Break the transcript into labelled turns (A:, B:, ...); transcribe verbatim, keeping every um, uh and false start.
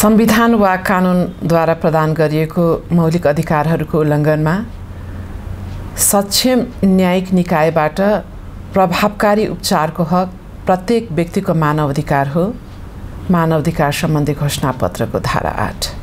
A: संविधान वा कानुनद्वारा प्रदान गरिएको मौलिक अधिकारहरूको उल्लङ्घनमा सक्षम न्यायिक निकायबाट प्रभावकारी उपचारको हक प्रत्येक व्यक्तिको मानव अधिकार हो। मानव अधिकार सम्बन्धी घोषणापत्रको धारा आठ।